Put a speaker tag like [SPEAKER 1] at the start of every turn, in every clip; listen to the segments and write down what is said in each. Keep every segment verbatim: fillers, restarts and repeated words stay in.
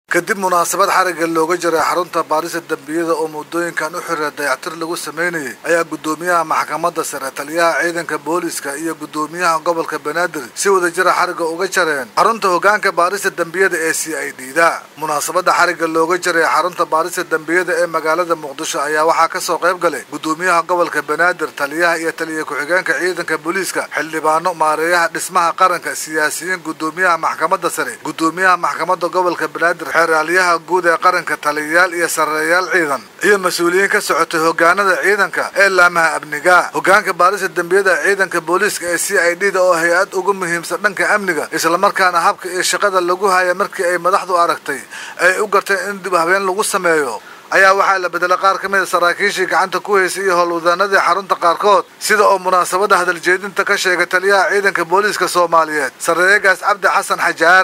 [SPEAKER 1] kadib munaasabad xariga looga jiray xarunta baarista dambiyada oo muddooyinkan u xiray dayactir lagu sameynayay ayaa gudoomiyaha maxkamadda sare taliyaha ciidanka booliska iyo gudoomiyaha gobolka Banaadir si wada jira xariga uga jareen xarunta hoggaanka baarista dambiyada ee C I D-da. munaasabada xariga looga jiray xarunta baarista dambiyada ee magaalada Muqdisho ayaa waxaa ka soo qayb galay gudoomiyaha gobolka Banaadir, taliyaha iyo taliye ku-xigeenka ciidanka booliska, xildhibaano, maareeyaha dhismaha qaranka, siyaasiyiin, gudoomiyaha maxkamadda sare, gudoomiyaha maxkamadda gobolka Banaadir, xeraalyaha guud ee qaranka, taliyayaal iyo sareeyaal ciidan iyo mas'uuliyiin ka socotay hoggaanada ciidanka ee laamaha amniga. hoggaanka baarista dambiyada ciidanka booliska ee C I D-da oo hay'ad ugu muhiimsan dhanka amniga isla markaana habka iyo shaqada lagu haya markii ay madaxdu aragtay ay u garteen in dib habeen lagu sameeyo ayaa waxaa la bedelay qaar ka mid ah saraakiishii gacanta ku haysay iyo howlwadanadii xarunta qaarkood, sida oo munaasabada hadal jeedinta ka sheegay taliyaha ciidanka booliska Soomaaliyeed sareeyagaas Cabdi Xasan Xajaar.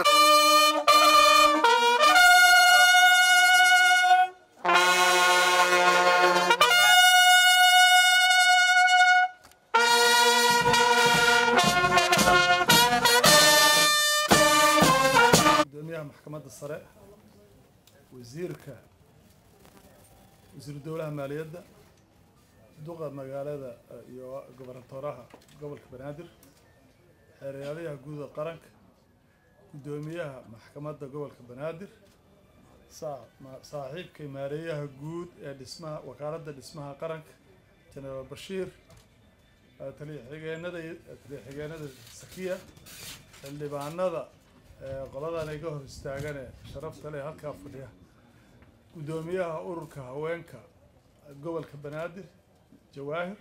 [SPEAKER 2] maxkamadda sare, wasiirka wasiir dowlaha maaliyadda, duqa magaalada iyo gobernatoraha gobolka Banaadir, xeraalyaha guud ee qaranka, gudoomiyaha maxkamadda gobolka Banaadir, saaxiibka maareeyaha guud ee dhismaha wakaaladda dhismaha qaranka General Bashiir, taliye xigeenada taliye xigeenada Sakiya, xildhibaanada qoladan ay ka hor istaagan sharafta leh halka fadhiya, gudoomiyaha ururka haweenka gobolka Banaadir Jawaahir,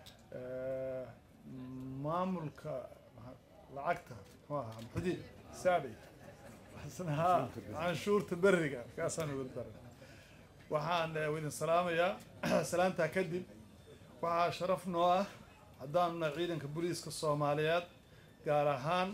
[SPEAKER 2] maamulka lacagta waa Maxdid Saabi xasanaha canshuurta bariga kaasaan ugu daray. waxaan idin salaamayaa salaanta kadib waxaa sharaf noo ah haddaan ciidanka booliska Soomaaliyeed gaar ahaan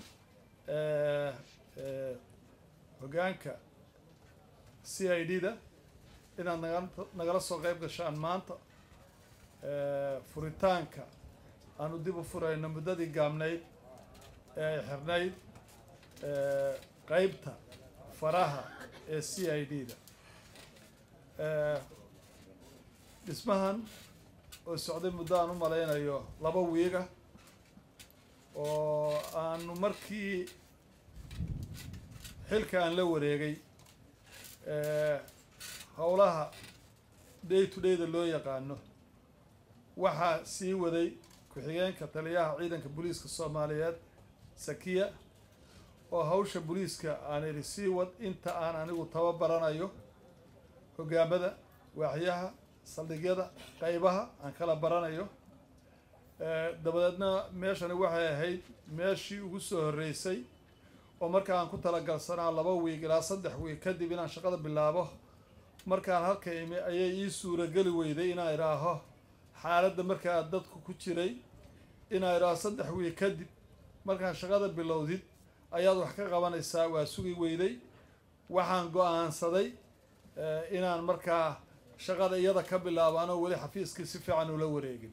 [SPEAKER 2] hoggaanka C I D-da inaad nagala soo qayb gashaan maanta furitaanka aanu dib u furayno muddadii gaabnayd ee xirnayd qaybta faraha ee C I D-da. dhismahan oo socday muddo aan u malaynayo laba wiiga oo aanu markii xilka aan la wareegay howlaha day to day da loo yaqaano waxaa sii waday ku-xigeenka taliyaha ciidanka booliska Soomaaliyeed Sakiya oo hawsha booliska aan iri sii wad inta aan anigu tababaranayo hoggaamada waaxyaha saldhigyada qaybaha aan kala baranayo. dabadeedna meeshani waxay ahayd meeshii ugu soo horeysay oo marka aan ku talagalsanaa laba wiig ilaa saddex wiig kadib inaan shaqada bilaabo. markaan halka imi ayay ii suura gali weyday inaan iraaho xaaladda markaa dadku ku jiray inaan iraaho saddex wiig kadib markaan shaqada bilowdid ayaad wax ka qabanaysaa, waa sugi weyday. waxaan go'aansaday inaan markaa shaqada iyada ka bilaabano weli xafiiskii si fiican ula wareegin.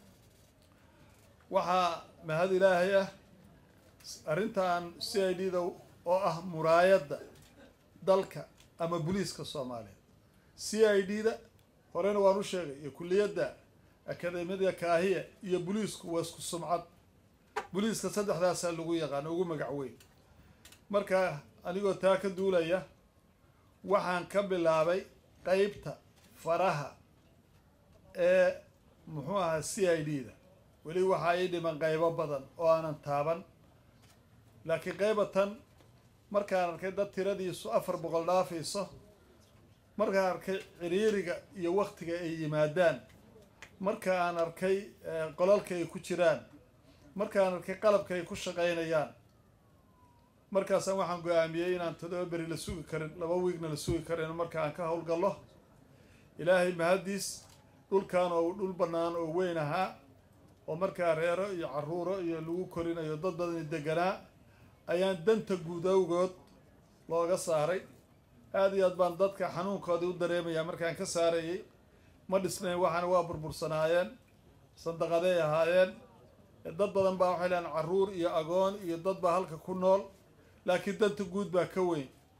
[SPEAKER 2] waxaa mahad ilaahay ah arrintan C I D-da oo ah muraayadda dalka ama booliska Soomaaliyeed. C I D-da horena waan u sheegay iyo kulliyadda akademiyada Kaahiya iyo booliisku waa isku sumcad. booliiska saddexdaas lagu yaqaan ugu magac weyn. marka anigoo taa ka duulaya waxaan ka bilaabay qaybta faraha ee muxuu ahaa C I D-da. weli waxaa ii dhiman qaybo badan oo aanan taaban, laakiin qaybatan markaan arkay dad tiradiisu afar boqol dhaafayso, markaan arkay ciriiriga iyo waqtiga ay yimaadaan, markaan arkay qolalka ay ku jiraan, markaan arkay qalabka ay ku shaqaynayaan, markaasaan waxaan go'aamiyey inaan toddoba beri la sugi karin, laba wiigna la sugi karin marka aan ka howlgallo. ilaahay mahadiis dhulkan oo dhul bannaan oo weyn ahaa oo markaa reero iyo carruuro iyo lagu korinayo dad badan deganaa ayaan danta guud awgood looga saaray. aad iyo aad baan dadka xanuunkoodii u dareemayaa markaan ka saarayay. ma dhisnayn, waxaana waa burbursanaayeen, sandaqaday ahaayeen. dad badan baa waxay leeyihiin carruur iyo agoon iyo dad baa halka ku nool, laakiin danta guud baa ka weyn.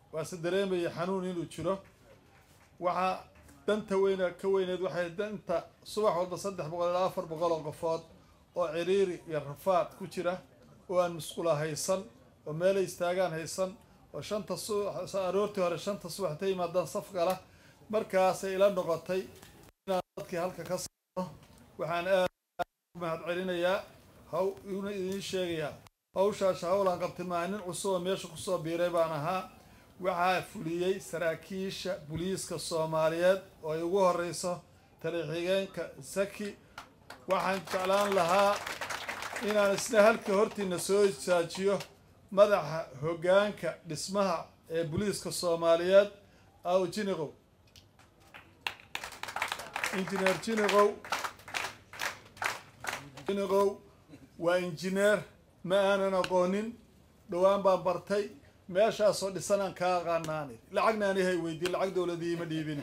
[SPEAKER 2] واسدريمي حنون إنه تشرو وح دنت وين كوين وحي دنت صبح والبصدح بقول الآفر بقول قفاض وعريري يرفع كتيرة وأن مسقولة هيصن ومال يستاجان هيصن وشنطة الصبح أرورتي هذا شنطة الصبح تي ما دان صفقة له مركز إلى النقطي نقطك هلك كسر وحن مهد علينا يا هاو ينشيء يا هاو شاش هاو لان قبت معنا عصوا ميش قصوا بيربانها وعافليي سراكيش بوليس كالصوماليات ويوه الرئيسة تاريخيين كسكي وحن تعلان لها إن نسنهل كهرتي نسوي ساجيو مدح هجان كاسمها بوليس كالصوماليات أو جينيغو إنجنير جينيغو جينيغو وإنجنير ما أنا نقولين دوام بامبرتي ماشى صد سنة كاغاناني لعقنا أنا هي ويدي العقد ولدي مديبنا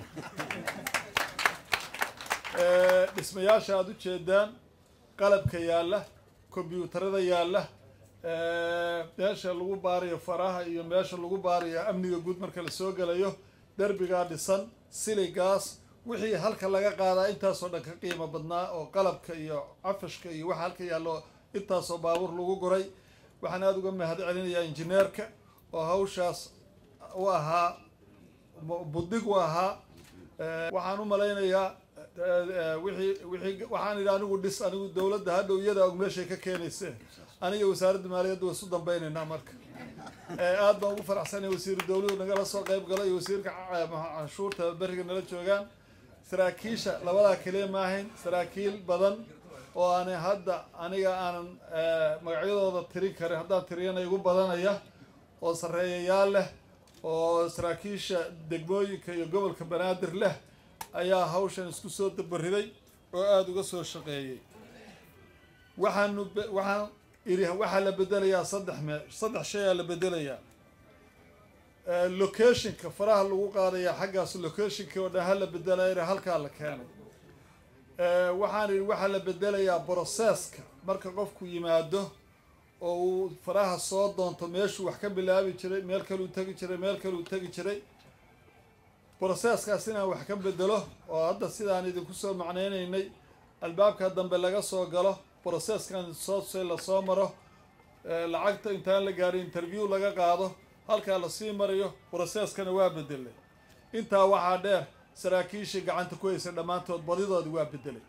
[SPEAKER 2] اسم يا شادو شدان قلب كياله كمبيوتر ذا ياله ماشى لغو باري فراها يو ماشى لغو باري أمني وجود مركز السوق ليه درب قاعد سن سيلي غاز وحي هلك لقى قاعد أنت صدق قيمة بدنا أو قلب كي عفش كي وحالك يالله أنت صباور لغو قري وحنا هذا قمنا هذا علينا يا إنجنيرك وهوشاس وها بدق وها وحنو ملاينا يا وحي وحي وحنا إذا نقول دس أنا نقول دولة ده هذا ويدا أقمشي ككنيسة أنا يوسارد مالية وسودان بيننا مرك آد ما وفر أحسن يوسير الدولة ونقل السوق قيب قلا يوسير كعشور تبرق الناس شوغان سراكيشة لولا كلام ماهن سراكيل بدن وأنا هذا أنا أنا مقعد هذا تري كره هذا ترينا يقول بدن أيه وصرية ياله وسراكيشة دقبوي كيقبل كبنادر له أيه هوشن سكسوت البردي وآد وقصو الشقية وحن وحن إليه وحن لبدليا صدح ما صدح شيء لبدليا اللوكيشن كفراه الوقار يا حقاس اللوكيشن كوده هلا بدليا هالكال كان وحن وحن لبدليا بروسيسك مركب قفكو يماده oo faraha soo doonto meeshu wax ka bilaabi jiray meel kale uu tagi jiray meel kale uu tagi jiray processkaas inaan wax ka bedelo oo hadda sidaan idinku soo macnaynaynay albaabka dambe laga soo galo processkan soo soo la soo maro lacagta intaan la gaarin interview laga qaado halka la sii mariyo processkana waa bedelay inta waxa dheer saraakiisha gacanta ku haysa dhamaantood badidood waa bedelay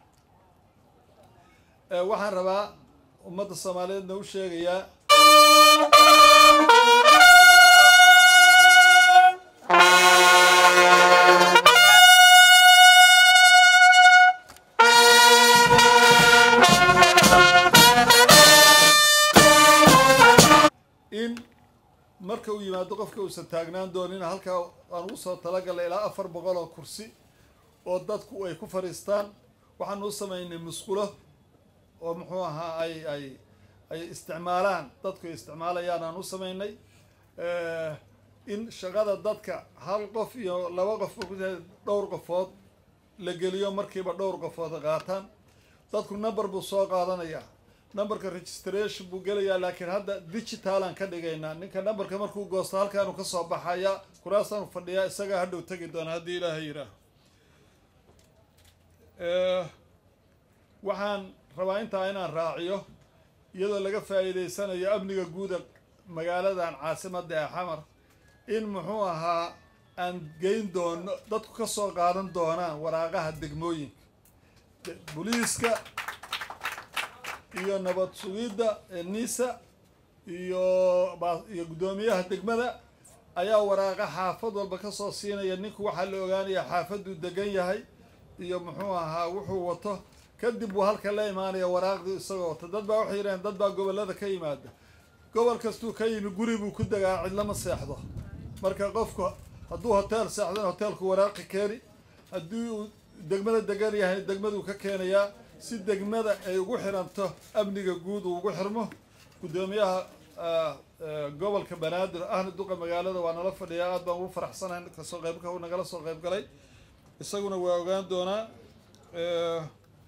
[SPEAKER 2] ee waxaan rabaa ummadda Soomaaliyeed noo sheegaya in marka uu yimaado qofka uu taagnaan doonin halka aan u soo talagalay ilaa afar boqol oo kursi oo dadku ay ku fariistaan waxaan u sameeynay musqulo oo muxuu ahaa ay ay ay isticmaalaan dadku isticmaalayaan aan u sameeynay ee in shaqada dadka hal qof iyo laba qof ku dhowr qofood la geliyo markiiba dhowr qofood qaataan dadku number buu soo qaadanaya numberka registration buu gelayaa laakiin hadda digital aan ka dhigaynaa ninka numberka markuu goosto halkaan uu ka soo baxaya kuraasaan fadhiya isaga hadhow tagi doona hadii Ilaahay yiraahdo ee waxaan rabaa inta inaan raaciyo iyadoo laga faa'iideysanayo amniga guud magaaladan caasimadda Xamar in muxuu ahaa aan geyn doono dadku ka soo qaadan doonaan waraaqaha degmooyinka booliiska iyo nabad sugidda nisa iyo iyo gudoomiyaha degmada ayaa waraaqa xaafad walba ka soo siinaya ninku waxa la ogaanaya xaafadu degan yahay iyo muxuu ahaa wuxuu wato kadib uu halka la imaanaya waraaqdu isagoo dad baa wax yiraan dad baa gobolada ka yimaada gobol kastuu ka yimi guri buu ku dagaa cid lama seexdo marka qofku hadduu hotel seexdo hotelku waraaqi keeni hadduu degmada degan yahay degmadu ka keenaya si degmada ay ugu xiranto amniga guud ugu xirmo gudoomiyaha gobolka Banaadir ahna duqa magaalada waa nala fadhiyaa aad baan ugu faraxsanahay ka soo qayb ka nagala soo qayb galay isaguna waa ogaan doonaa ee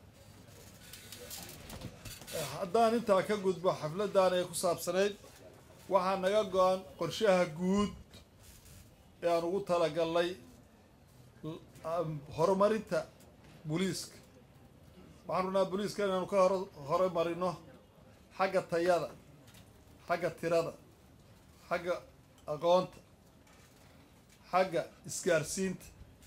[SPEAKER 2] haddaan intaa ka gudbo xafladan ay ku saabsanayd waxaa naga go'an qorshaha guud ee aan ugu talagalnay horumarinta booliiska. waxaan rabnaa booliiska inaanu ka hor horumarino xagga tayada, xagga tirada, xagga aqoonta, xagga isgaarsiinta,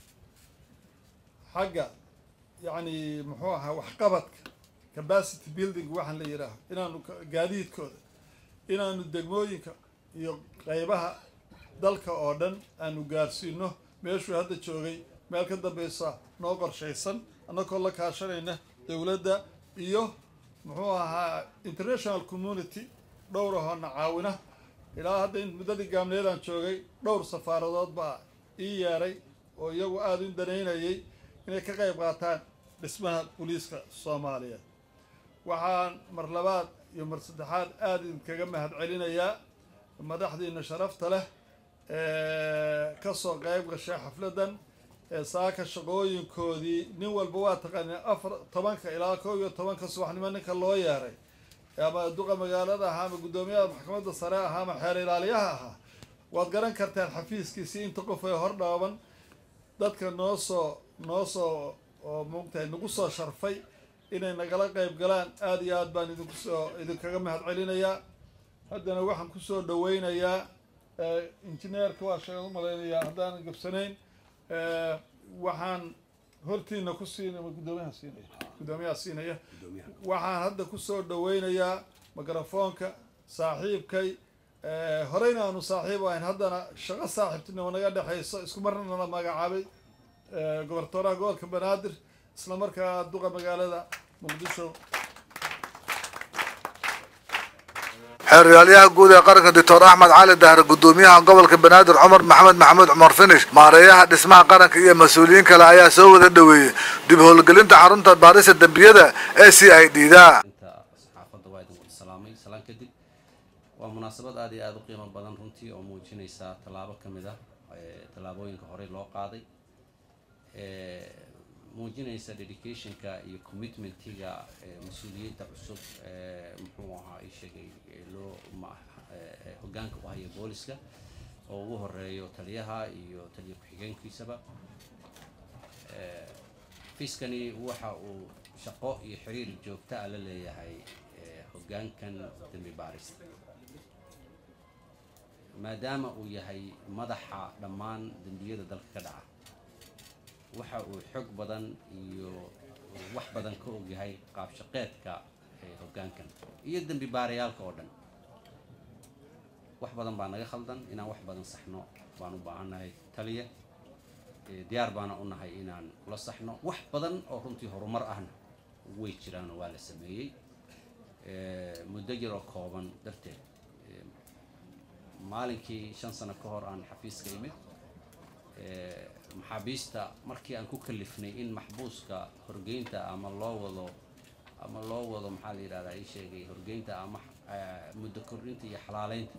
[SPEAKER 2] xagga yacni muxuu ahaa waxqabadka capacity building waxaan la yidhaaho, inaanu gaadiidkooda, inaanu degmooyinka iyo qaybaha dalka oo dhan aanu gaarsiino meeshuu hadda joogay meel ka dambeysa noo qorshaysan, annagoo la kaashanayna dowladda iyo muxuu ahaa international community dhowr ahoona caawina. ilaa hadda in muddadii gaabneedaan joogay dhowr safaaradood baa ii yeeray oo iyagu aada u danaynayay inay ka qayb qaataan dhismaha booliiska Soomaaliya. waxaan mar labaad iyo mar saddexaad aada idinkaga mahad celinayaa madaxdiina sharafta leh ee ka soo qayb gashay xafladan ee saaka shaqooyinkoodii nin walba waa taqaanay afar tobanka ilaa kow iyo tobanka subaxnimo ninka loo yeeray ama duqa magaalada ahaa ama guddoomiyaha maxkamadda sare ahaa ama xeer ilaaliyaha ahaa, waad garan kartaan xafiiskiisii inta qof ee hor dhaaban dadka noo soo noo soo oo moogtahay nagu soo sharfay inay nagala qayb galaan. aada iyo aad baan idinku soo idinkaga mahad celinayaa. haddana waxaan kusoo dhaweynayaa injineerka waa sheegan u malaynayaa haddaanan gabsanayn, waxaan hortiina ku siinaya guddoomiyaha siinaya guddoomiyaha siinaya waxaan hadda kusoo dhaweynayaa mikrafoonka saaxiibkay horeyna aanu saaxiib ahayn, haddana shaqo saaxiibtinimo naga dhexayso, isku marna nala magacaabay gobortooraha gobolka Banaadir, isla markaa duqa magaalada Muqdisho.
[SPEAKER 1] xeer ilaaliyaha guud ee qaranka Doctor Axmed Cali Dahre, guddoomiyaha gobolka Banaadir Cumar Maxamed Maxamuud Cumar Finish, maareeyaha dhismaha qaranka iyo mas'uuliyiin kale ayaa soo wada dhaweeyay dib u howlgelinta xarunta baarista dambiyada ee C I D-da.
[SPEAKER 3] saxaafadda waa idin salaamay salaan kadib. waa munaasabad aad iyo aad u qiimo badan runtii oo muujinaysa tallaabo ka mid ah tallaabooyinka hore loo qaaday, muujinaysa dedicationka iyo commitmentiga mas-uuliyiinta cusub muxuu ahaa ay sheegay loo hoggaanka u haya booliska oo ugu horeeyo taliyaha iyo taliya ku-xigeenkiisaba. fiiskani waxa uu shaqo iyo xiriir joogta ah la leeyahay hoggaankan dambi baarista, maadaama uu yahay madaxa dhammaan dambiyada dalka ka dhaca. waxa uu xog badan iyo wax badan ka ogyahay qaab shaqeedka hoggaankan iyo dambi baarayaalka oo dhan. wax badan baa naga khaldan, inaan wax badan saxno baan u baahannahay taliya, diyaar baana u nahay inaan kula saxno. wax badan oo runtii horumar ahna way jiraan oo waa la sameeyey muddo yar oo kooban darteed. maalinkii shan sano ka hor aan xafiiska imid, maxaabiista markii aan ku kalifnay in maxbuuska horgeynta ama loo wado ama loo wado maxaa la yidhahdaa ii sheegay horgeynta ama muddo kordhinta iyo xalaaleynta,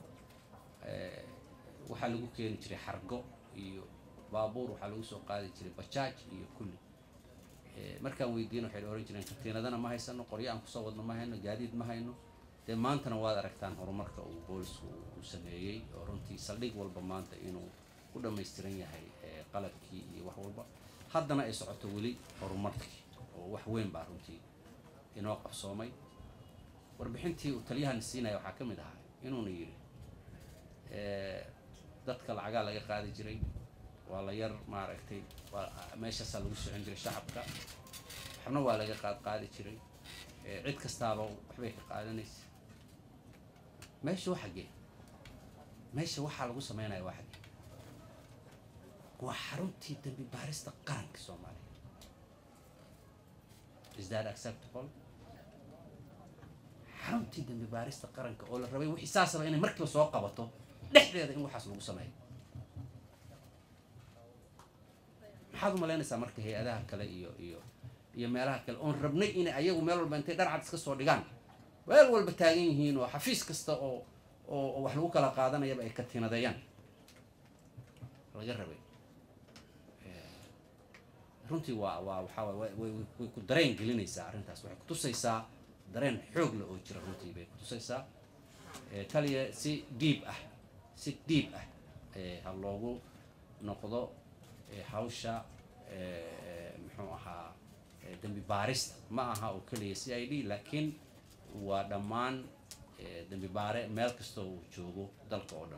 [SPEAKER 3] waxaa lagu keeni jiray xargo iyo baabuur, waxaa lagu soo qaadi jiray bajaaj iyo kulli. markaan weydiino waxay oran jireen katiinadana ma haysano, qoryo aan kusoo wadno ma hayno, gaadiid ma hayno. dee maantana waad aragtaan horumarka uu boolisku uu sameeyey oo runtii saldhig walba maanta inuu ku dhammaystiran yahay qalabkii iyo wax walba. haddana ay socoto weli horumarkii oo wax weyn baa runtii inoo qabsoomay. warbixintii uu taliyahan siinaya waxaa ka mid ahaa inuuna yidhi dadka lacagaa laga qaadi jiray, waa la yar maaragtay meeshaasaa lagu socon jiray shacabka, waxna waa laga qaad qaadi jiray, cid kastaaba waxbay ka qaadanaysa. meesha waa xaggee? meesha waxaa lagu sameynaya waa xaggee? waa xaruntii dambi baarista qaranka Soomaaliya. is that acceptable? xaruntii dambi baarista qaranka oo la rabay wixii saasaba inay markiiba soo qabato dhexdeeda in waxaas lagu sameeyo. maxaad u malaynaysaa marka hay-adaha kale iyo iyo iyo meelaha kale oon rabnay inay ayagu meel walba intay dhar cad iska soo dhigaan meel walba taagan yihiin oo xafiis kasta oo oo wax lagu kala qaadanayaba ay ka tiinadeeyaan laga rabay? runtii waa waa waxaa way way ku dareen gelinaysaa arrintaas, waxay ku tusaysaa dareen xoog leh oo jira runtii bay ku tusaysaa. taliya si deep ah si deep ah ha loogu noqdo hawsha muxuu ahaa dambi baarista ma aha oo kaliya C I D laakiin waa dhammaan dambi baare meel kasta uu joogo dalka oo dhan.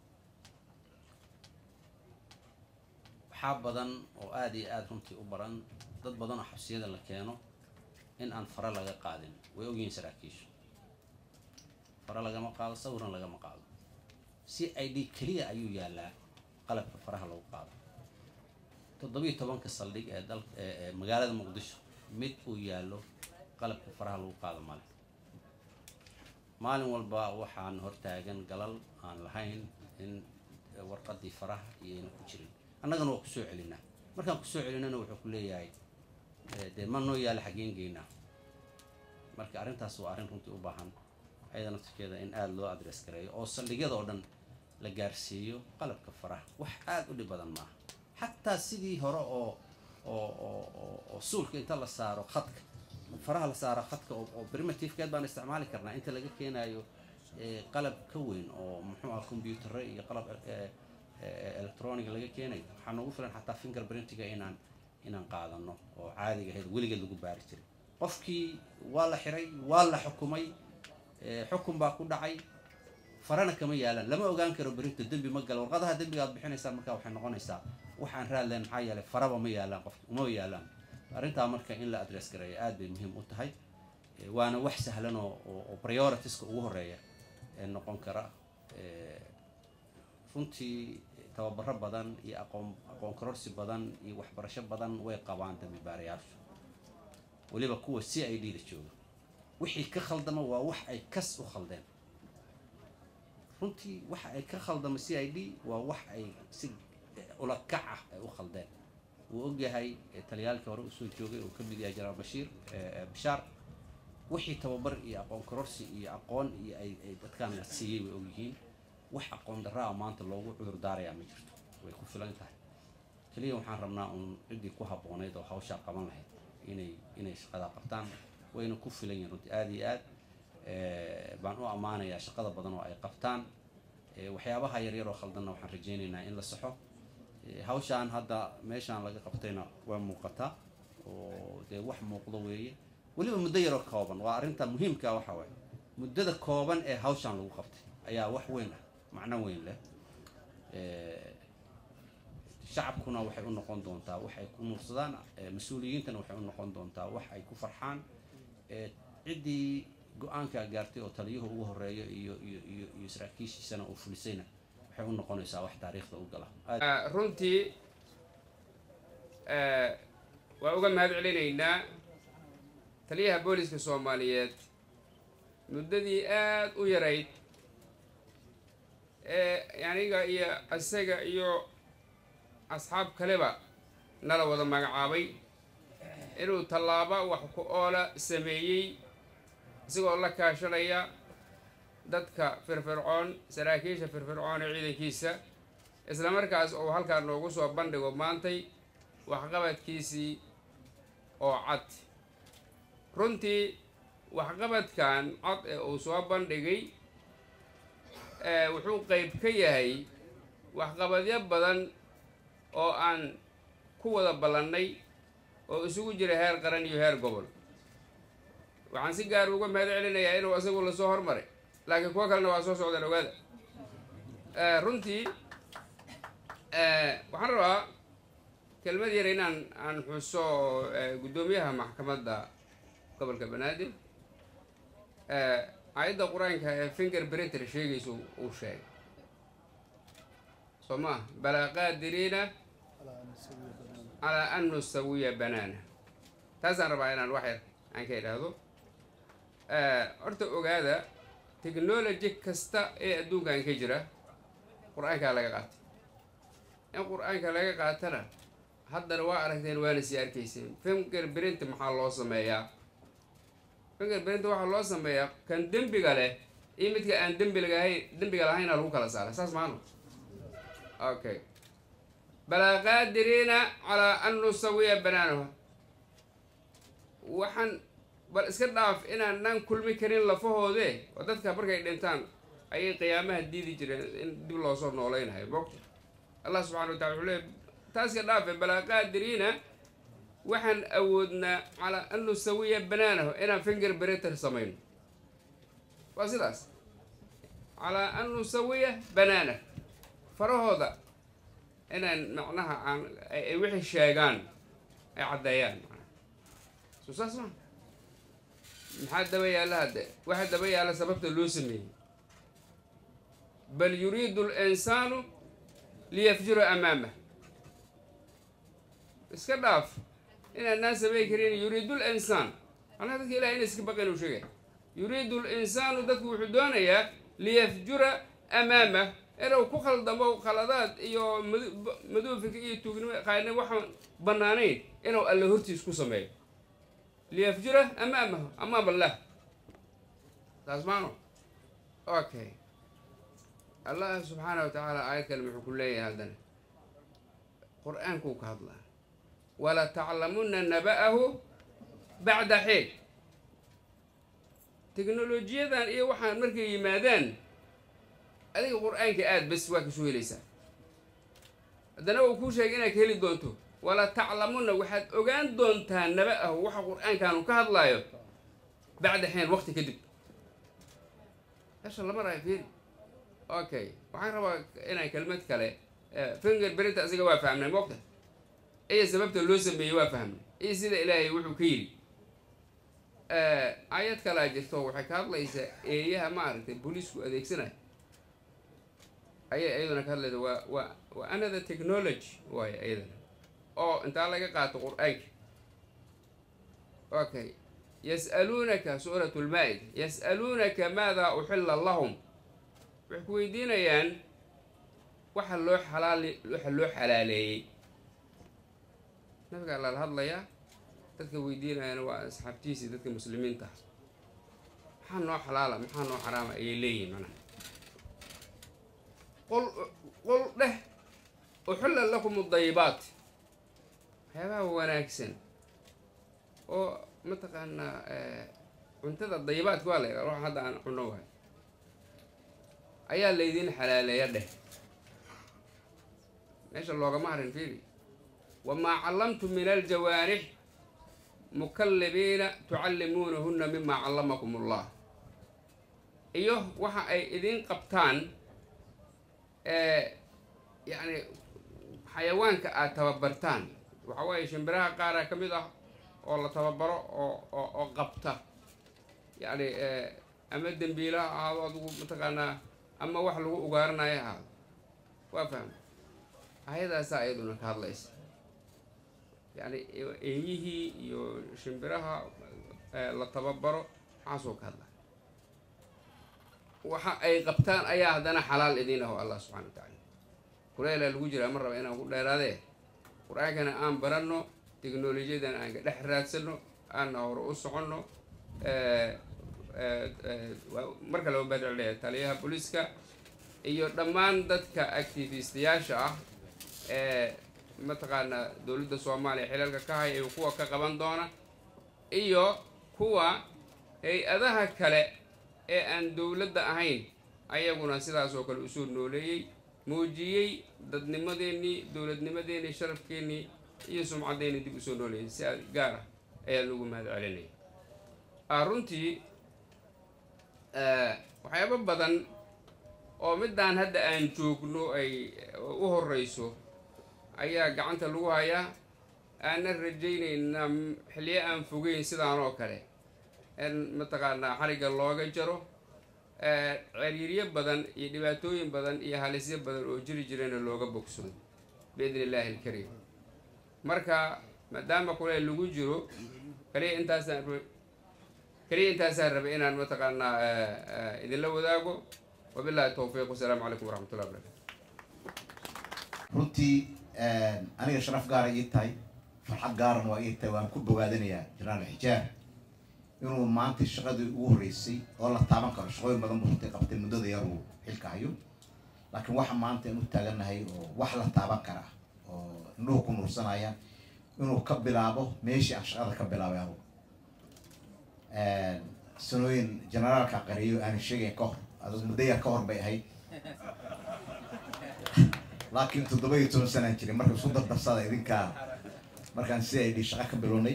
[SPEAKER 3] waxaa badan oo aad iyo aad runtii u baran dad badan oo xabsiyada la keeno in aan fara laga qaadin way ogyihiin saraakiishu fara lagama qaado sawirna lagama qaado C I D kaliya ayuu yaalaa qalabka faraha lagu qaado toddobiyo tobanka saldhig ee dalka ee magaalada Muqdisho mid uu yaalo qalabka faraha lagu qaado male maalin walba waxaan hortaagan galal aan lahayn in warqadii faraha iyo in ku jirin annagana waa ku soo celinaa markaan ku soo celinana wuxuu ku leeyahay de ma noo yaala xageen geynaa marka arrintaas waa arrin runtii u baahan ayadana nafteeda in aad loo address gareeyo oo saldhigyada oo dhan la gaarsiiyo qalabka faraha wax aad u dhib badan maaha xataa sidii hore oo oo oo oo suulka inta la saaro khadka faraha la saaro khadka oo primitive keed baan isticmaali karnaa inta laga keenayo qalab ka weyn oo muxuu ah computer iyo qalab electronic laga keenayo waxaa noogu filan xataa fingerprintiga inaan inaan qaadano oo caadiga ahayd weligeed lagu baari jiray qofkii waa la xiray waa la xukumay xukun baa ku dhacay farana kama yaalan lama ogaan karo berito dambi ma galo warqadaha dambiga aad bixinaysaa marka waxay noqonaysaa waxaan raadleen maxaa yeelay faraba ma yaalaan qofki uma yaalaan arrintaa marka in la address gareeyo aad bay muhiim u tahay waana wax sahlan oo oo prioritiska ugu horeeya ee noqon kara runtii tababaro badan iyo aqoon aqoon kororsi badan iyo waxbarasho badan way qabaan dambi baarayaashu waliba kuwa C I D da jooga wixii ka khaldama waa wax ay kas u khaldeen runtii waxa ay ka khaldama C I D waa wax ay si ula kac ah ay u khaldeen wuu ogyahay taliyaalka hore u soo joogay oo ka mid yahay Janaal Bashiir Bishaar wixii tababar iyo aqoon kororsi iyo aqoon iyo ay dadkan la siiyay way ogyihiin wax aqoon darro maanta loogu cudur daarayaa ma jirto way ku filan tahay kaliya waxaan rabnaa un cidii ku habboonayd oo hawsha qaban lahayd inay inay shaqada qabtaan wayna ku filan yihiin runtii aad iyo aad baan u ammaanayaa shaqada badan oo ay qabtaan waxyaabaha yaryar oo khaldanna waxaan rajaynaynaa in la saxo hawshaan hadda meeshaan laga qabtayna waa muuqataa oo dee wax muuqdo weeye weliba muddo yar oo kooban waa arrinta muhiimka waxa waaye muddada kooban ee hawshaan lagu qabtay ayaa wax weyn ah macno weyn leh shacabkuna waxay u noqon doontaa wax ay ku nuursadaan mas'uuliyiintana waxay u noqon doontaa wax ay ku farxaan ciddii go-aanka gaartay oo taliyuhu ugu horeeyo iyo iyo iyo iyo saraakiishiisana uu fulisayna waxay u noqonaysaa wax taariikhda u gala
[SPEAKER 4] runtii waa uga mahad celinaynaa taliyaha booliska Soomaaliyeed muddadii aad u yarayd ee aniga iyo asaga iyo asxaab kaleba nala wada magacaabay inuu tallaabo wax ku oola sameeyey isagoo la kaashanaya dadka firfircoon saraakiisha firfircoon ee ciidankiisa isla markaas oo halkaan noogu soo bandhigo maantay waxqabadkiisii oo cad runtii waxqabadkan cad ee uu soo bandhigay wuxuu qayb ka yahay waxqabadyo badan oo aan ku wada ballannay oo isugu jira heer qaran iyo heer gobol waxaan si gaar uga mahad celinayaa inuu asagu la soo hormaray laakiin kuwa kalena waa soo socdaan ogaada runtii waxaan rabaa kelmad yar inaan aan xuso guddoomiyaha maxkamadda gobolka Banaadir ayadda quraanka ee fingerprint sheegayso uu sheegay soma bala qadirina ala an nusawiya banana taasaan rabaa inaan wax yar aan ka idhaahdo horta ogaada technology kasta ee adduunkan ka jira quraanka laga qaatay in quraanka laga qaatana haddana waa aragteen waana sii arkayseen fingerprint maxaa loo sameeyaa fingerprint waxaa loo sameeyaa kan dembiga leh iyo midka aan dembiga lahayn dembiga lahayna lagu kala saaray saas maano okay bala qadirina ala an nusawiya bananahu waxaan bal iska dhaaf inaan nan kulmi karin lafahoode oo dadka markay dhintaan ayay qiyaamaha diidi jireen in dib loo soo noolaynayo bogta الله سبحانه وتعالى يقول تاسك دافع بلا قادرين وحن أودنا على أنه سوية بنانه إنا فينجر بريتر سمين واسداس على أنه سوية بنانه فرهذا إنا معناها عن وحي الشيغان عديان سوساس ما محد بيا على هذا واحد بيا على سبب اللوسمي بل يريد الإنسان ليفجر أمامه اسكداف إن الناس بيكرين يريد الإنسان أنا هذا كلا إن اسكبقين وشيء يريد الإنسان ذاك وحدانية ليفجر أمامه إلو كخل دمو خلادات إيو مدو فيك إيو توقنوا قايدين وحن بنانين إنو اللي هرتي اسكو سمي ليفجر أمامه أمام الله تسمعوا أوكي الله سبحانه وتعالى آية كلمة كلية هذا قرآن كوك هذا ولا تعلمون نبأه بعد حين تكنولوجيا ذا إيه وحنا مركي يمادان هذا القرآن كآد بس واك شو ليس هذا نو كل شيء أنا كهلي دونتو ولا تعلمون واحد أجان دونتها نبأه وح القرآن كانوا كهذا لا بعد حين وقت كذب إيش الله مرة يفيد أوكي وحنا ربع أنا كلمة كله فينجر بريت أزيك وافهمنا وقته إيه سبب اللوسم بيوافهم إيه سيد إلهي وحكيري آه آيات كلا جرتوا وحكار ليس إيها معرفة البوليس وأديك سنة أي أيضا كلا و و وأنا ذا تكنولوجي وهي أيضا أو أنت على قاعد قرآنك أوكي يسألونك سورة المائدة يسألونك ماذا أحل لهم وحكويدين يان وحلو حلال وحلو حلالي نفق على هذا يا تذكر ويدينا أنا وأصحابتيسي تذكر مسلمين تحت محنو حلالة محنو حرامة إليه منا قل قل له أحل لكم الطيبات هذا هو ناكسن أو متقنا منتظر الطيبات قال روح هذا عن قنوها أيها الذين حلال يده إيش اللغة مهرن فيه وما علمتم من الجوارح مكلبين تعلمونهن مما علمكم الله إيوه وحا أي إذين قبطان آه يعني حيوان كأتوبرتان وحواي شمبراها قارة كميدة والله تببرو أو قبطة يعني آه أمد بيلا هذا متقنا أما وحلو وقارنا يا هذا وافهم هذا سائدنا كارليس يعني إيه يو شمبرها لا تببرو عصوك هذا وح أي قبطان أي هذا حلال إدينه الله سبحانه وتعالى كلنا الوجرة مرة بينا نقول لا هذا قرآن كان آم برنو تكنولوجيا ده أنا دحرات سنو أنا ورؤوس عنه مركز لو بدر عليه تليها بوليسكا إيو دمان دتك أكتيفيستياشة متقنا دولة الصومالية حلال كهاي أو قوة كقبان دونا إيو قوة هي أذاها كلا أن دولة أهين أيقونا سيدا سوق الأصول نولي موجي ضد نمديني دولة نمديني شرف كيني يسمع عديني دي أصول نولي سيد جارة أي لوجو هذا عليني أرنتي أه وحياة بدن أو مدان هذا أن توقنو أي وهو الرئيسو أيها قعنت اللوهايا أنا الرجين إن حلية أنفوجين سيدان وكله أن متقنا حرق الله جرو عريرية بدن يدبتوين بدن يهالسية بدن وجري جرين اللوجا بوكسون بإذن الله الكريم مركا مدام كل اللوجو جرو كري أنت سر كري أنت سر بإن متقنا إذن لو ذاقو وبالله التوفيق والسلام عليكم ورحمة الله وبركاته.
[SPEAKER 5] runtii aniga sharaf gaar ay tahay farxad gaaran waa ay tahay waan ku bogaadinayaa jiraal xijaar inuu maanta shaqadii ugu horeysay oo la taaban karo shaqooyin badan buu qabtay muddada yar uu xilka hayo laakiin waxa maanta inuu taaganahay oo wax la taaban kara oo inuu ku nuursanaya inuu ka bilaabo meeshii aan shaqada ka bilaabay anigu ee sanooyin generaalka qariyo aan sheegay ka hor adoo muddo yar ka hor bay ahayd laakiin toddoba iyo toban sanaan jiray marka isku dardarsada idinkaa markaan si ay shaqa ka bilownay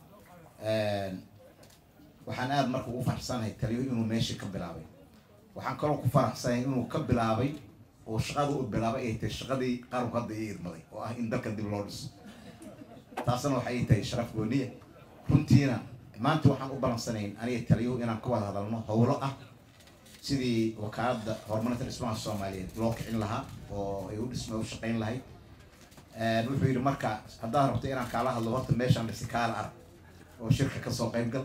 [SPEAKER 5] waxaan aad marka ugu faraxsanahay taliyo inuu meeshii ka bilaabay waxaan kaloo ku faraxsanahay inuu ka bilaabay oo shaqada u bilaabay ay tahay shaqadii qaranku hadda ii idmaday oo ah in dalka dib loo dhiso taasna waxay tahay sharaf gooniya runtiina maanta waxaan u balansanayn aniga taliyo inaan ka wada hadalno howlo ah sidii wakaaladda horumarinta dhismaha Soomaaliyeed loo kicin lahaa oo ay u dhismo u shaqayn lahayd wuxuu yidhi marka haddaad rabto inaan kaala hadlo horta meeshaan dhisi kaala arag oo shirka ka soo qayb gal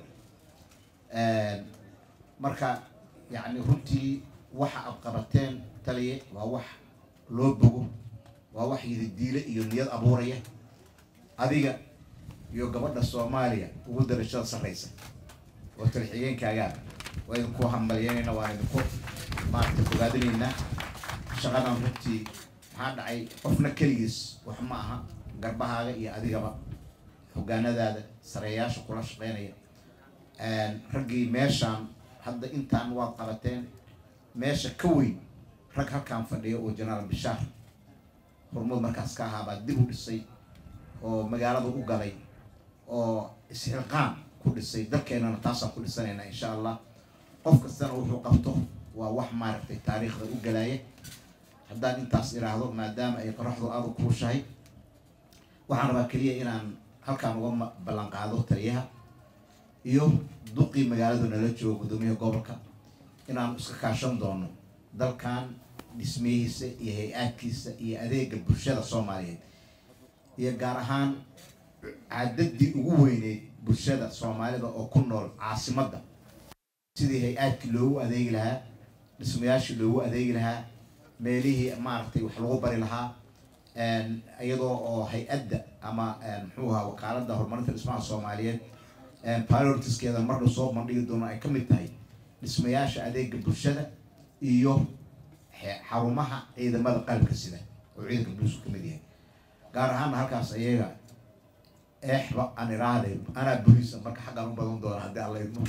[SPEAKER 5] marka yacni runtii waxa aad qabateen taliye waa wax loo bogo waa wax yididiile iyo niyad abuuraya adiga iyo gabadha Soomaaliya ugu darajada sarreysa oo talxigeenkaaga waa idinku hambalyeynayna waa idinku maarta fogaadinayna shaqadan runtii maxaa dhacay qofna keligiis wax ma aha garbahaaga iyo adigaba hogaanadaada sareeyaasha kula shaqeynaya raggii meeshaan hadda intaan waad qabateen meesha ka weyn rag halkaan fadhiyo oo Generaal Bishaar hormuud markaas ka ahaa baa dib u dhisay oo magaalada u galay oo isxilqaan ku dhisay dalkeenana taasaan ku dhisanaynaa insha allah qof kastana wuxuu qabto waa wax maaragtay taariikhda u galaya haddaan intaas iraahdo maadaama ay qoraxdu aad u kulushahay waxaan rabaa keliya inaan halkaan uga ballan qaado taliyaha iyo duqii magaaladu nala joogo gudoomiyaha gobolka inaan iska kaashan doono dalkan dhismihiisa iyo hay-adkiisa iyo adeega bulshada Soomaaliyeed iyo gaar ahaan cadadii ugu weyneyd bulshada Soomaalida oo ku nool caasimadda sidii hay-adkii loogu adeegi lahaa dhismayaashii loogu adeegi lahaa meelihii maaragtay wax lagu bari lahaa iyadoo oo hay-adda ama muxuu ahaa wakaaladda horumarinta dhismaha Soomaaliyeed prioritiskeeda marna soo bandhigi doono ay ka mid tahay dhismayaasha adeega bulshada iyo xarumaha ciidamada qalabka sida oo ciidanka booliisku ka mid yahay gaar ahaan halkaas ayaga eexba aan iraahday anaa booliisa marka xaggaan u badan doona haddii alla idmo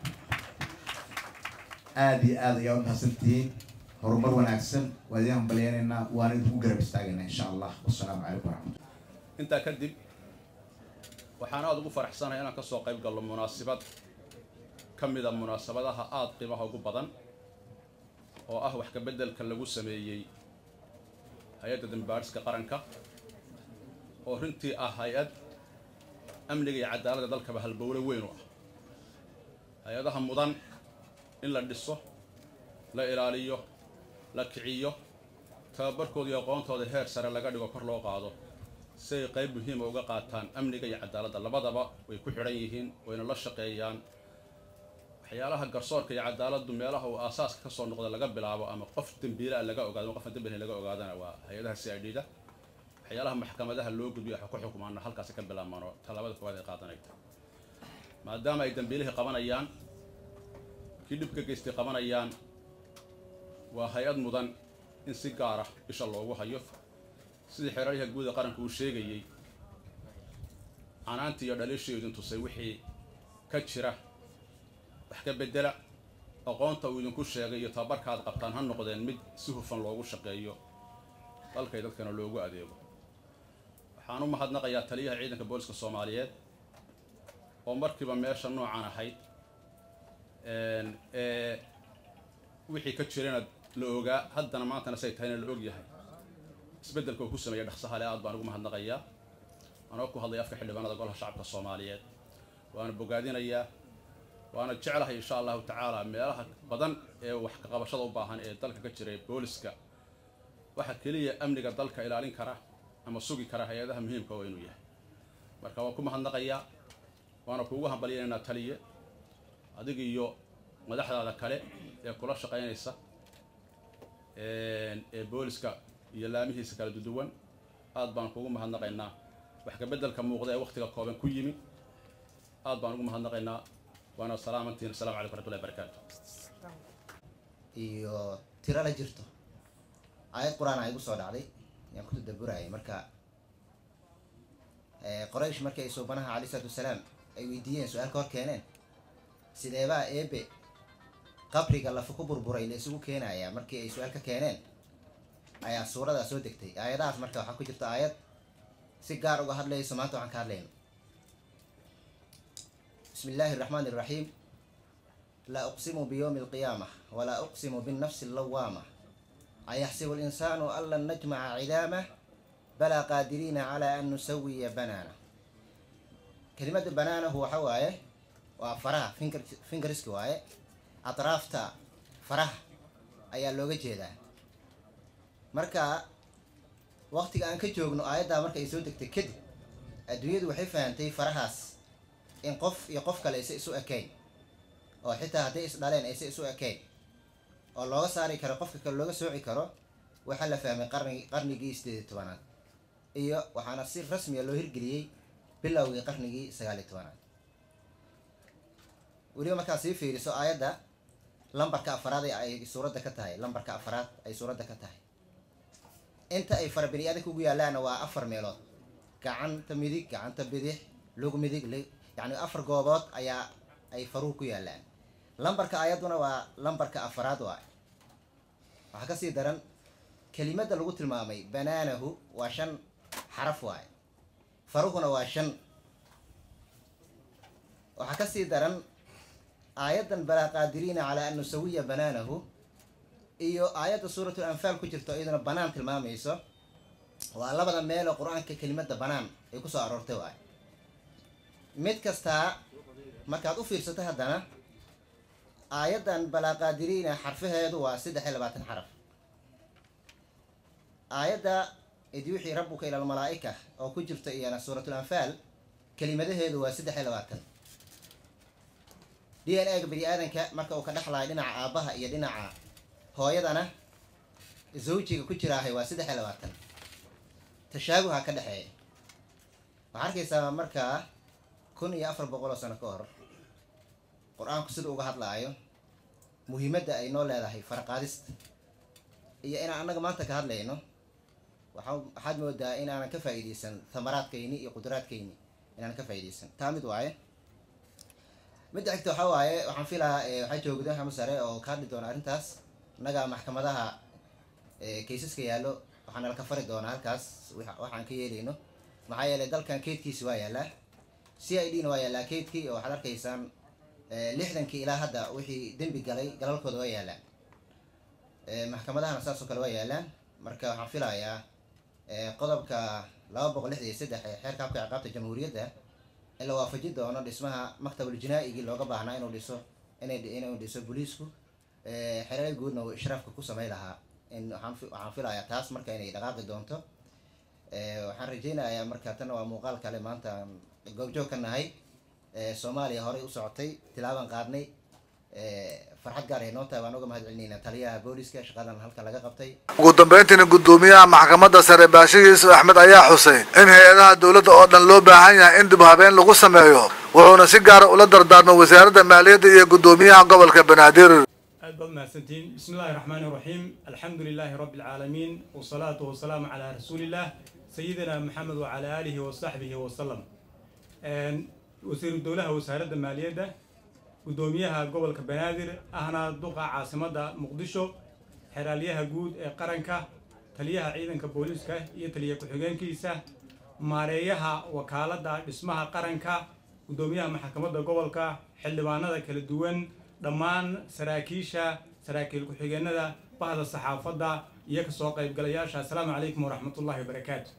[SPEAKER 5] aad iyo aad ayaa u mahadsantihiin horumar wanaagsan waa idin hambalyeynayna waana idinku garab istaagaynaa insha allah wassalaamu calaykum waraxmatullah
[SPEAKER 6] intaa kadib waxaan aad ugu faraxsanahay inaan kasoo qayb galno munaasabad ka mid a munaasabadaha aad qiimaha ugu badan oo ah wax ka beddelka lagu sameeyey hay-adda dambaadhiska qaranka oo runtii ah hay-ad amniga iyo cadaaladda dalkaba halbowle weyn u ah hay-adaha mudan in la dhiso la ilaaliyo la kiciyo tababarkooda iyo aqoontooda heer sare laga dhigo kor loo qaado si ay qayb muhiima uga qaataan amniga iyo cadaaladda labadaba way ku xidhan yihiin wayna la shaqeeyaan waxyaalaha garsoorka iyo cadaaladdu meelaha uu aasaaska ka soo noqda laga bilaabo ama qof dembiilaa laga ogaado qofna dembiilaa laga ogaadana waa hay-adaha C I D da waxyaalaha maxkamadaha loo gudbiyo waxa ku xukumaana halkaas ka bilaabmaan oo talaabada koowaad ay qaadanayta maadaama ay dembiilihii qabanayaan kii dhibka geystay qabanayaan waa hay-ad mudan in si gaar ah isha loogu hayo sidii xeeraryaha guud ee qaranku uu sheegayey canaantii iyo dhaliishii idin tusay wixii ka jira wax ka beddela aqoonta uu idinku sheegay iyo tababarka aad qabtaan ha noqdeen mid si hufan loogu shaqeeyo dalkay dadkana loogu adeego waxaan u mahadnaqayaa taliyaha ciidanka booliska Soomaaliyeed oo markiiba meesha noocan ahayd ee wixii ka jirana la ogaa haddana maantana say tahayna la og yahay isbeddelka uu ku sameeyay dhaqsaha leh aad baan ugu mahadnaqayaa anoo ku hadlay afka xildhibaanada golaha shacabka Soomaaliyeed waana bogaadinayaa waana jecelahay insha allahu tacaala meelaha badan ee wax ka qabashada u baahan ee dalka ka jiray booliska waxa kaliya amniga dalka ilaalin kara ama sugi kara hay-adaha muhiimka oo inuu yahay marka waan ku mahadnaqayaa waana kuugu hambalyeynaa taliye adiga iyo madaxdaada kale ee kula shaqeynaysa ee booliska iyo laamihiisa kala duwan aad baan kuugu mahadnaqaynaa wax ka beddelka muuqda ee waqtiga kooban ku yimi aad baan ugu mahadnaqaynaa waana salaamantiin assalaamu calaykum warahmatullahi wabarakaatu
[SPEAKER 7] iyo tiro la jirto ayad quraan ay ugu soo dhacday yaan ku tadabburayay marka ee qoraysh markay ay suubanaha calayhi salaatu wasalaam ay weydiiyeen su-aal ka hor keeneen sideebaa eebe qabriga lafa ku burburay la isugu keenayaa markii ay su-aal ka keeneen ayaa suurada soo degtay aayadahaas marka waxaa ku jirta aayad si gaar uga hadlayso maanta waxaan ka hadlayno bismi illaahi araxmaani iraxiim laa uqsimu biyowmi alqiyaama walaa uqsimu binnafsi allawaama ayaxsibu alinsaanu an lan najmaca cidaamah balaa qaadiriina calaa an nusawiya banaana kelimada banaanahu waxa waaye waa faraha finger fingerski waaye atraafta faraha ayaa looga jeedaa marka waqtiga aan ka joogno aayaddaa marka ay soo degtay kadib adduunyadu waxay fahantay farahaas in qof iyo qof kale aysa isu ekayn oo xitaa hadday is dhaleen aysa isu ekayn oo looga saari karo qofka kale looga sooci karo waxaa la fahmay qarni qarnigii sideed iyo tobanaad iyo waxaana si rasmiya loo hirgeliyey bilowgii qarnigii sagaal iyo tobanaad weliba markaa sii fiiriso aayadda lambarka afaraad ee ay suuradda ka tahay lambarka afaraad ay suuradda ka tahay inta ay fara bini aadanka ugu yaallaana waa afar meelood gacanta midig gacanta bidix lug midig yacni afar goobood ayaa ay faruhu ku yaallaan lambarka aayadduna waa lambarka afaraad waay waxaa kasii daran kelimadda lagu tilmaamay banaanahu waa shan xaraf waay faruhuna waa shan waxaa kasii daran aayaddan balaa qaadiriina calaa an nusawiya banaanahu iyo aayadda suuratu anfaal ku jirto iyaduna banaan tilmaamayso waa labada meel oo qur-aanka kelimadda banaan ay kusoo aroortay waay mid kastaa markaad u fiirsato haddana aayaddan balaa qaadiriina xarfaheedu waa saddex iyo labaatan xaraf aayadda id yuuxii rabbuka ila almalaa'ika oo ku jirta iyana suuratul anfaal kelimadaheedu waa saddex iyo labaatan d n a ga bani aadanka marka uu ka dhexlayo dhinaca aabbaha iyo dhinaca hooyadana zawjiga ku jiraahay waa saddex iyo labaatan tashaabuha ka dhexeeya waxaa arkaysaa markaa kun iyo afar boqol oo sano ka hor qur-aanku sida uga hadlaayo muhiimadda ay noo leedahay faraqaadista iyo inaan annaga maanta ka hadlayno waxa waxaad moodaa inaanan ka faa'iidaysan thamaraadkayni iyo qudraadkayni inaanan ka faa'iidaysan taa mid waaye midda xigta waxaa waaye waxaan filahaa waxaa joogda xamu sare oo ka hadli doona arrintaas innaga maxkamadaha kaysaska yaallo waxaana laka fari doonaa halkaas waxaan ka yeelayno maxaa yeelay dalkan keydkiisi waa yaallaa c i d na waa yaallaa keydkii oo waxaad arkaysaan lixdankii ilaa hadda wixii dembi galay galalkooda waa yaallaan maxkamadahana saas oo kale waa yaallaan marka waxaan filayaa qodobka laba boqol lixdan iyo saddex ee xeerka habka ciqaabta jamhuuriyadda in la waafajin doono dhismaha maktabul jinaa-igii looga baahnaa inuu dhiso inay inuu dhiso booliisku xereer guudna uu ishraafka ku samey lahaa in waxaan waxaan filayaa taas marka inay dhaqaaqi doonto waxaan rajaynayaa marka tan waa muuqaal kale maanta goobjoog ka nahay soomaaliya horey u socotay tilaaban qaadnay farxad gaar ay noo tahay waan uga mahad celinaynaa taliyaha booliska shaqadan halkan laga qabtay
[SPEAKER 1] ugu dambeyntiina guddoomiyaha maxkamadda sare Baashe Yuusuf Axmed ayaa xusay in hay-adaha dowladda oo dhan loo baahan yahay in dib habeen lagu sameeyo wuxuuna si gaar ah ula dardaarmay wasaaradda maaliyadda iyo guddoomiyaha gobolka Banaadir
[SPEAKER 8] aad baad mahadsantiin bismillaahi raxmaani raxiim alxamdulilaahi rabbil caalamiin wasalaatu wasalaamu calaa rasuulillah sayidina maxamed wacalaa aalihi wasaxbihi wasalam wasiiru dowlaha wasaaradda maaliyadda guddoomiyaha gobolka Banaadir ahna duqa caasimadda Muqdisho xeraalyaha guud ee qaranka taliyaha ciidanka booliska iyo taliye ku-xigeenkiisa maareeyaha wakaaladda dhismaha qaranka guddoomiyaha maxkamadda gobolka xildhibaanada kala duwan dhammaan saraakiisha saraakiil ku-xigeenada bahda saxaafadda iyo ka soo qaybgalayaasha assalaamu calaykum waraxmatullaahi wabarakaatu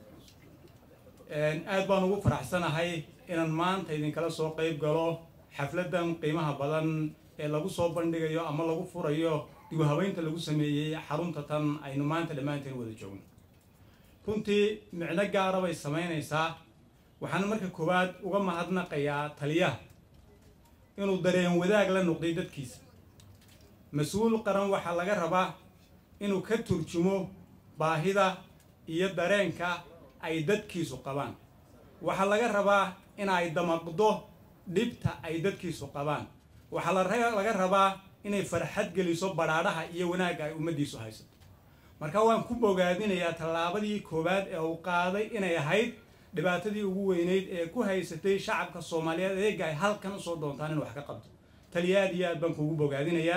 [SPEAKER 8] aad baan ugu faraxsanahay inaan maanta idinkala soo qayb galo xafladan qiimaha badan ee lagu soo bandhigayo ama lagu furayo dib u habeynta lagu sameeyey xarunta tan aynu maanta dhammaanteen wada joogno runtii micno gaara bay samaynaysaa waxaan marka koowaad uga mahadnaqayaa taliyaha inuu dareen wadaag la noqday dadkiisa mas-uul qaran waxaa laga rabaa inuu ka turjumo baahida iyo dareenka ay dadkiisu qabaan waxaa laga rabaa in ay damaqdo dhibta ay dadkiisu qabaan waxaa laga rabaa inay farxad geliso badhaadhaha iyo wanaagga ay ummaddiisu haysato marka waan ku bogaadinayaa tallaabadii koowaad ee uu qaaday inay ahayd dhibaatadii ugu weyneyd ee ku haysatay shacabka Soomaaliyeed eega ay halkan u soo doontaan in wax ka qabto taliyaad iyo aad baan kugu bogaadinayaa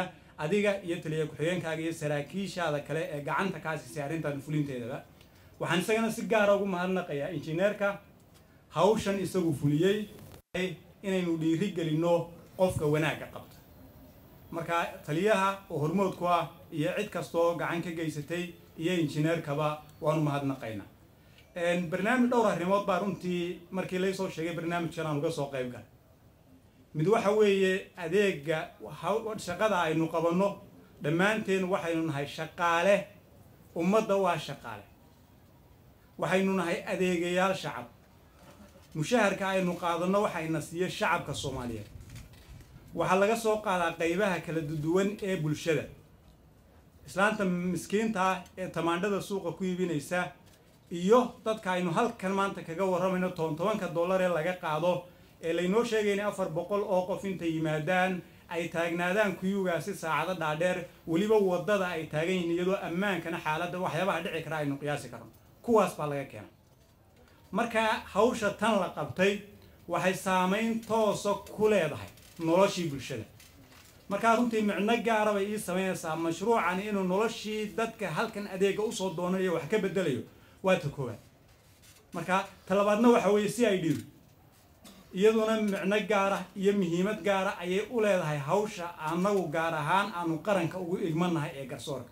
[SPEAKER 8] adiga iyo taliya ku-xigeenkaaga iyo saraakiishaada kale ee gacanta kaa siisay arrintan fulinteedaba waxaan isagana si gaara ugu mahadnaqayaa injineerka hawshan isagu fuliyey inaynu dhiiri gelinno qofka wanaagga qabta marka taliyaha oo hormood ku ah iyo cid kastoo gacan ka geysatay iyo injineerkaba waanu mahadnaqaynaa barnaamij dhowr arrimood baa runtii markii laysoo sheegay barnaamijkan aan uga soo qayb galay mid waxa weeye adeega shaqada aynu qabanno dhammaanteen waxaynu nahay shaqaale ummadda waa shaqaale waxaynu nahay adeegayaal shacab mushaharka aynu qaadanno waxayna siiya shacabka soomaaliyeed waxaa laga soo qaadaa qaybaha kala duwan ee bulshada islaanta miskiinta ah ee tamaandhada suuqa ku iibinaysa iyo dadka aynu halkan maanta kaga warramayno toban tobanka dollar ee laga qaado ee laynoo sheegayna afar boqol oo qof intay yimaadaan ay taagnaadaan kuyugaasi saacado dhaadheer weliba waddada ay taagan yihiin iyadoo ammaankana xaaladda waxyaabaha dhici kara aynu qiyaasi karno kuwaas baa laga keenay marka hawsha tan la qabtay waxay saamayn toosa ku leedahay noloshii bulshada markaa runtii micno gaara bay ii samaynaysaa mashruucani inuu noloshii dadka halkan adeega usoo doonayo wax ka bedelayo waa ta koowaad marka talabaadna waxa weeye c i d iyaduna micno gaara iyo muhiimad gaara ayay u leedahay hawsha annagu gaar ahaan aanu qaranka ugu igmanahay ee garsoorka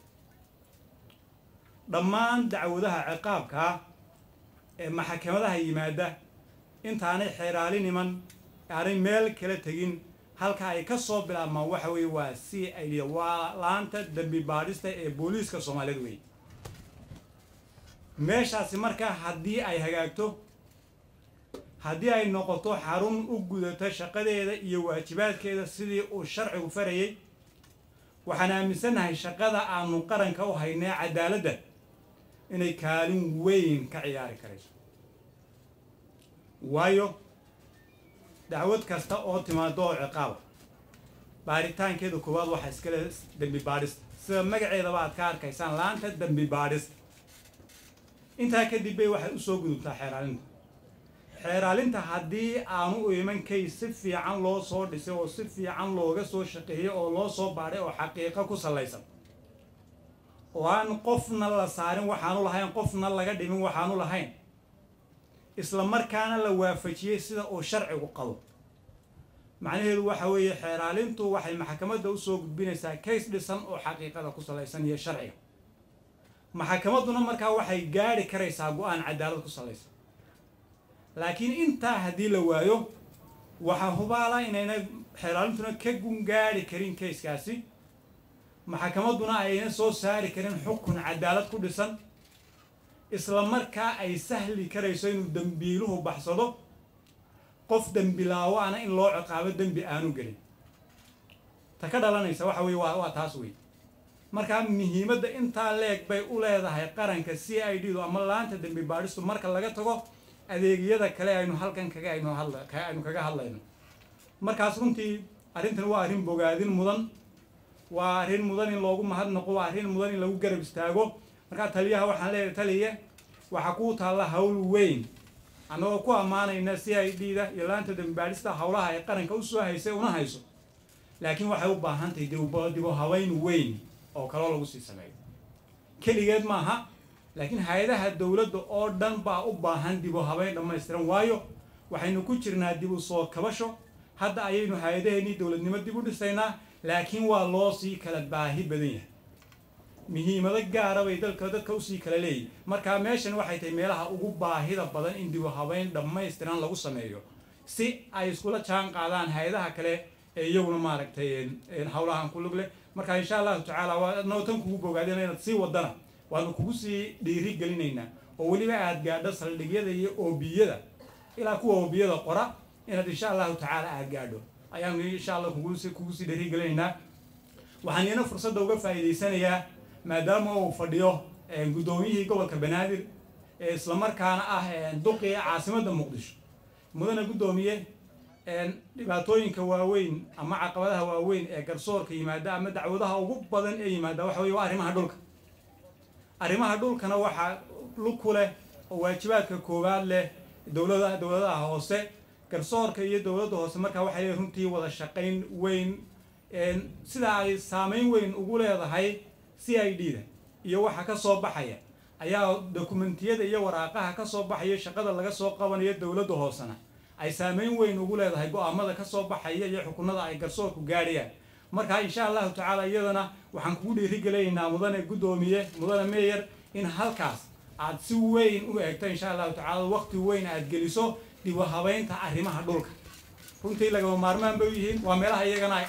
[SPEAKER 8] dhammaan dacwadaha ciqaabka ee maxkamadaha yimaada intaanay xeeraali niman aanay meel kala tegin halka ay ka soo bilaabmaan waxa weeye waa c i d waa laanta dambi baadhista ee booliiska soomaaliyeed wey meeshaasi markaa haddii ay hagaagto haddii ay noqoto xarun u gudata shaqadeeda iyo waajibaadkeeda sidii uu sharcigu farayay waxaan aaminsanahay shaqada aanu qaranka u haynay cadaaladda inay kaalin weyn ka ciyaari karayso waayo dacwad kasta oo timaado oo ciqaaba baaritaankeeda koowaad waxaa iskale dambi baadhista sida magaceedaba aad ka arkaysaan laanta dambi baadhista intaa kadib bay waxay usoo gudubtaa xeeraalinta xeeraalinta haddii aanu u iman kay si fiican loo soo dhisay oo si fiican looga soo shaqeeyey oo loo soo baadhay oo xaqiiqo ku sallaysan oo aan qofna la saarin waxaanu lahayn qofna laga dhimin waxaanu lahayn isla markaana la waafajiyey sida uu sharcigu qabo macnaheedu waxa weeye xeeraalintu waxay maxkamadda usoo gudbinaysaa case dhisan oo xaqiiqada ku salaysan iyo sharciga maxkamadduna markaa waxay gaari karaysaa go-aan cadaalad ku salaysan laakiin intaa haddii la waayo waxaa hubaala inayna xeeraalintuna ka gungaari karin kayskaasi maxkamadduna ayna soo saari karin xukun cadaalad ku dhisan isla markaa ay sahli karayso inuu dembiiluhu baxsado qof dembilaawo ana in loo ciqaabo dembi aanu gelin ta ka dhalanaysa waxa weye waa waa taas wey markaa muhiimadda intaa leeg bay u leedahay qaranka c i d du ama laanta dembi baadhistu marka laga tago adeegyada kale aynu halkan kaga aynu hadla aynu kaga hadlayno markaas runtii arrintan waa arrin bogaadin mudan waa arrin mudan in loogu mahadnaqo waa arrin mudan in lagu garab istaago markaa taliyaha waxaan leeyahay taliye waxaa kuu taalla hawl weyn annagoo ku ammaanayna c i d da iyo laanta dambi baadhista howlaha ay qaranka usoo haysay una hayso laakiin waxay u baahan tahay dibo haweyn weyn oo kaloo lagu sii sameeyo keligeed maaha laakiin hay-adaha dowladda oo dhan baa u baahan dibu habeyn dhammaystiran waayo waxaynu ku jirnaa dib u soo kabasho hadda ayaynu hay-adaheennii dowladnimo dib u dhisaynaa laakiin waa loo sii kala baahi badan yahay muhiimado gaara bay dalka dadka usii kala leeyihin markaa meeshan waxay tahay meelaha ugu baahida badan in dibu habeyn dhammaystiran lagu sameeyo si ay iskula jaan qaadaan hay-adaha kale ee iyaguna maaragtay howlahan ku lug leh marka insha allahu tacaala waa nootan kugu bogaadina inaad sii wadana waanu kugu sii dhiiri gelinaynaa oo weliba aad gaadho saldhigyada iyo oobiyada ilaa kuwa oobiyada qora inaad insha allahu tacaala aad gaadho ayaanu insha allah kugu sii kugu sii dhiiri gelinaynaa waxaan iyana fursadda uga faa'iidaysanayaa maadaama uu fadhiyo guddoomiyihii gobolka banaadir ee isla markaana ah duqii caasimadda muqdisho mudana guddoomiye dhibaatooyinka waaweyn ama caqabadaha waaweyn ee garsoorka yimaada ama dacwadaha ugu badan ee yimaada waxa weye waa arrimaha dhulka arrimaha dhulkana waxaa lug ku leh oo waajibaadka koowaad leh dowlada dowladaha hoose garsoorka iyo dowladda hoose markaa waxay leeyihin runtii wada shaqayn weyn sida ay saameyn weyn ugu leedahay C I D da iyo waxa ka soo baxaya ayaa dokumentiyada iyo waraaqaha ka soo baxaya shaqada laga soo qabanayo dawladda hoosana ay saameyn weyn ugu leedahay go'aamada ka soo baxaya iyo xukunnada ay garsoorku gaariyaan marka insha Allah ta'ala iyadana waxaan kugu dhiirigeliynaa mudane gudoomiye mudane mayor in halkaas aad si weyn u eegto insha Allah ta'ala waqti weyn aad geliso dib u habeynta arrimaha dhulka runtii laga maarmaan bay yihiin waa meelaha iyagana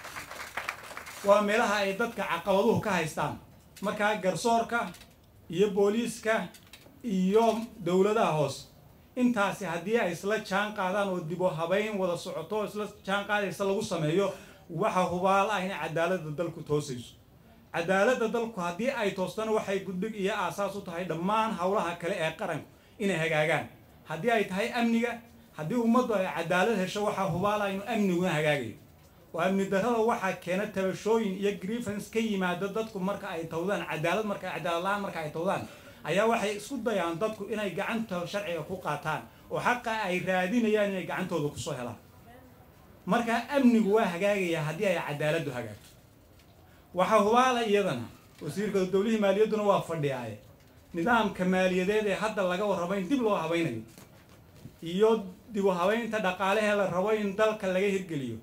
[SPEAKER 8] waa meelaha ay dadka caqabaduhu ka haystaan marka garsoorka iyo booliiska iyo dawladaha hoos intaasi haddii ay isla jaan qaadaan oo dib u habeyn wada socoto isla jaan qaadaysa lagu sameeyo waxa hubaal ah in cadaaladda dalku toosayso cadaaladda dalku haddii ay toostana waxay gudbig iyo aasaas u tahay dhammaan hawlaha kale ee qaranku inay hagaagaan haddii ay tahay amniga haddii ummaddu ay cadaalad hesho waxa hubaal ah in amniguna hagaagayo oo amni darrada waxa keena tabashooyin iyo grievance ka yimaado dadku marka ay tawdaan cadaalad marka cadaalad la'aan marka ay tawdaan ayaa waxay isku dayaan dadku inay gacanta sharciga ku qaataan oo xaqa ay raadinayaan inay gacantooda ku soo helaan marka amnigu waa hagaagaya haddii ay cadaaladdu hagaagto waxa hubaala iyadana wasiirka dawladda maaliyadduna waa fadhiyay nidaamka maaliyadeed ee hadda laga warrabo in dib loo habaynayo iyo dib u habaynta dhaqaalaha la rabo in dalka laga hirgeliyo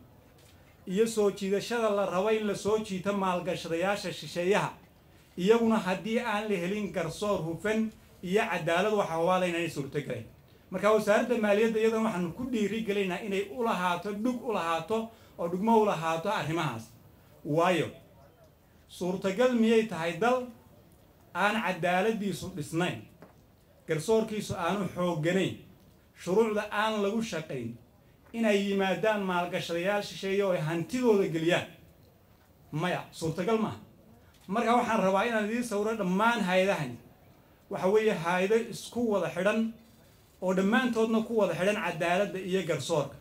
[SPEAKER 8] iyo soo jiidashada la rabo in la soo jiito maalgashadayaasha shisheeyaha iyaguna haddii aan la helin garsoor hufan iyo cadaalad waxa hubaala inay suurtagaleen marka wasaaradda maaliyadda iyadana waxaan ku dhiirigeliynaa inay u lahaato dhug u lahaato oo dhugmo u lahaato arrimahaas waayo suurtagal miyay tahay dal aan cadaaladiisu dhisnayn garsoorkiisu aanu xoogganayn shuruucda aan lagu shaqayn inay yimaadaan maalgashadayaal shisheeye oo ay hantidooda geliyaan maya suurtagal maaha marka waxaan rabaa inaan idiin sawiro dhammaan hay-adahan waxa weeye hay-ado isku wada xidhan oo dhammaantoodna ku wada xidhan cadaaladda iyo garsoorka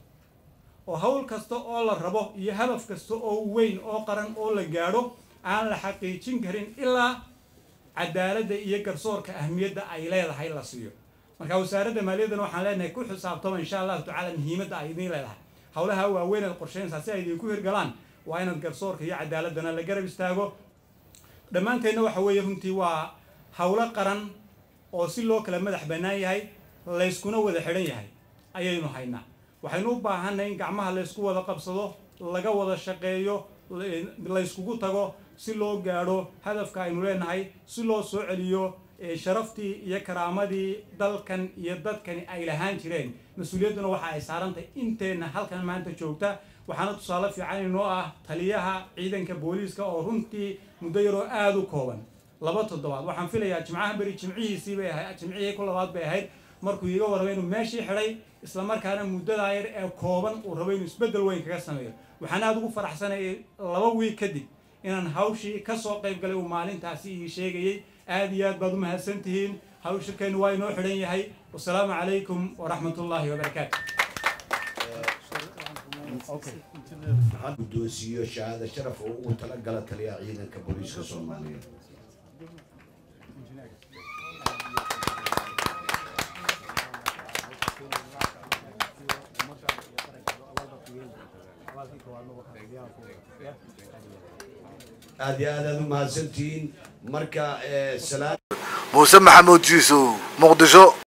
[SPEAKER 8] oo hawl kasta oo la rabo iyo hadaf kasta oo weyn oo qaran oo la gaadho aan la xaqiijin karin ilaa cadaaladda iyo garsoorka ahmiyadda ay leedahay la siiyo marka wasaaradda maaliyaddana waxaan leenahay ku xisaabtamo insha Allah ta'ala muhiimadda ay idin leedahay hawlaha waaweyn ee qorsheynaysa si ay idinku hirgalaan waa inaad garsoorka iyo cadaaladana la garab istaago dhammaanteedna waxa weeye runtii waa hawlo qaran oo si loo kala madax bannaan yahay la iskuna wada xidhan yahay ayaynu haynaa waxaynu u baahannahay in gacmaha la isku wada qabsado laga wada shaqeeyo la iskugu tago si loo gaadho hadafka aynu leenahay si loo soo celiyo sharaftii iyo karaamadii dalkan iyo dadkani ay lahaan jireen mas-uuliyadduna waxa ay saarantahay inteenna halkan maanta joogta waxaana tusaale fiican inoo ah taliyaha ciidanka booliiska oo runtii muddo yaroo aada u kooban laba toddobaad waxaan filayaa jimcaha beri jimcihiisii bay ahayd jimcihii ku labaad bay ahayd markuu iiga warramay inuu meeshii xidhay isla markaana muddadaa yar ee kooban uu rabo inuu isbeddel weyn kaga sameeyo waxaan aada ugu faraxsanayay laba wiig kadib inaan hawshii ka soo qayb galay uu maalintaasi ii sheegayay aad iyo aad baad u mahadsantihiin hawshirkeennu waa inoo xidhan yahay wasalaamu calaykum waraxmatullaahi wabarakaatu
[SPEAKER 9] waxaan guddoonsiiyo shahaado sharaf oo ugu talagala taliyaha ciidanka booliiska Soomaaliyeed aad iyo aad aad u mahadsantihiin marka salaam
[SPEAKER 1] موسى محمود جيسو مقدشو